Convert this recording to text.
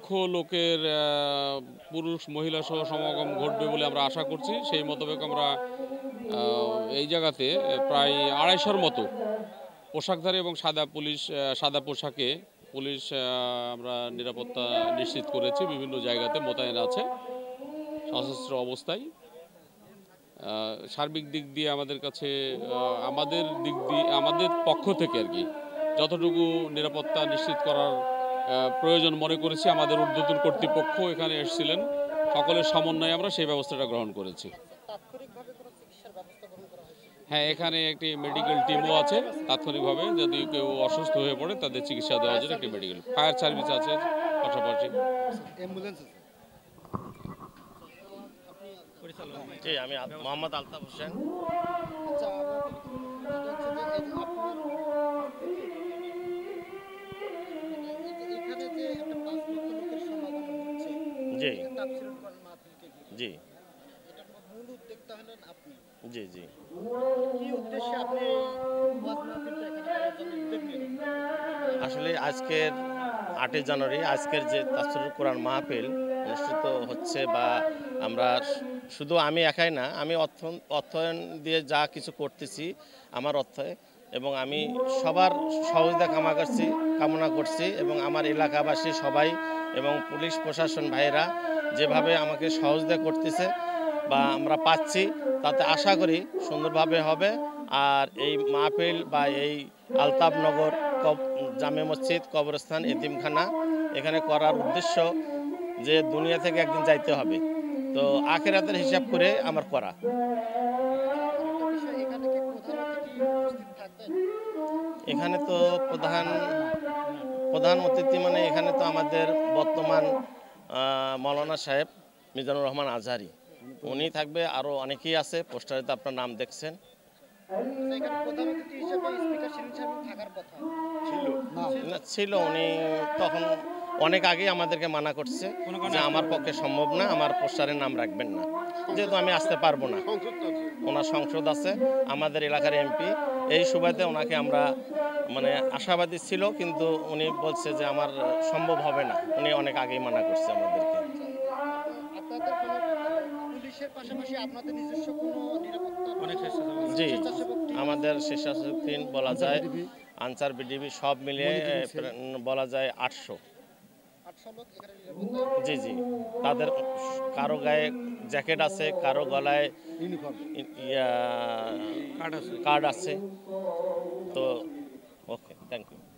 লক্ষ লোকের পুরুষ মহিলা সহ সমাগম ঘটবে বলে আমরা আশা করছি। সেই মোতাবেক আমরা এই জায়গাতে প্রায় ২৫০'র মতো পোশাকধারী এবং সাদা পোশাকে পুলিশ আমরা নিরাপত্তা নিশ্চিত করেছি। বিভিন্ন জায়গাতে মোতায়েন আছে সশস্ত্র অবস্থায়। সার্বিক দিক দিয়ে আমাদের কাছে আমাদের পক্ষ থেকে আর কি যতটুকু নিরাপত্তা নিশ্চিত করার প্রয়োজন মনে করেছি, আমাদের ঊর্ধ্বতন কর্তৃপক্ষ এখানে এসেছিলেন, সকলের সমন্বয়ে আমরা সেই ব্যবস্থাটা গ্রহণ করেছি। হ্যাঁ, এখানে একটি মেডিকেল টিমও আছে। তাৎক্ষণিকভাবে যদি কেউ অসুস্থ হয়ে পড়ে তাদের চিকিৎসা দেওয়ার জন্য একটি মেডিকেল ফায়ার সার্ভিস আছে পাশাপাশি। জি, আমি মোহাম্মদ আলতাফ হোসেন। জি জি জি জি আসলে আজকের ৮ই জানুয়ারি আজকের যে তাফসীরুল কোরআন মাহফিল অনুষ্ঠিত হচ্ছে, বা আমরা শুধু আমি একাই না, আমি অর্থায়ন দিয়ে যা কিছু করতেছি আমার অর্থে, এবং আমি সবার সহযোগিতা কামনা করছি এবং আমার এলাকাবাসী সবাই এবং পুলিশ প্রশাসন ভাইয়েরা যেভাবে আমাকে সহযোগিতা করতেছে বা আমরা পাচ্ছি, তাতে আশা করি সুন্দরভাবে হবে। আর এই মাহফিল বা এই আলতাফনগর জামে মসজিদ, কবরস্থান, এতিমখানা এখানে করার উদ্দেশ্য যে দুনিয়া থেকে একদিন যাইতে হবে, তো আখিরাতের হিসাব করে আমার করা। এখানে তো প্রধান অতিথি মানে এখানে তো আমাদের বর্তমান মৌলানা সাহেব মিজানুর রহমান আজহারি, উনি থাকবে, আরও অনেকেই আছে, পোস্টারে তো আপনার নাম দেখছেন। ছিল, উনি তখন অনেক আগেই আমাদেরকে মানা করছে যে আমার পক্ষে সম্ভব না, আমার পোস্টারের নাম রাখবেন না, যেহেতু আমি আসতে পারবো না। ওনার সংসদ আছে, আমাদের এলাকার এমপি, এই সুবাদে ওনাকে আমরা মানে আশাবাদী ছিল, কিন্তু উনি বলছে যে আমার সম্ভব হবে না, উনি অনেক আগেই মানা করছে আমাদেরকে। জি, আমাদের স্বেচ্ছাসেবক টিম বলা যায়, আনসার বিডিবি সব মিলিয়ে বলা যায় ৮০০। জি জি, তাদের কারো গায়ে জ্যাকেট আছে, কারো গলায় কার্ড আছে। তো ওকে, থ্যাংক ইউ।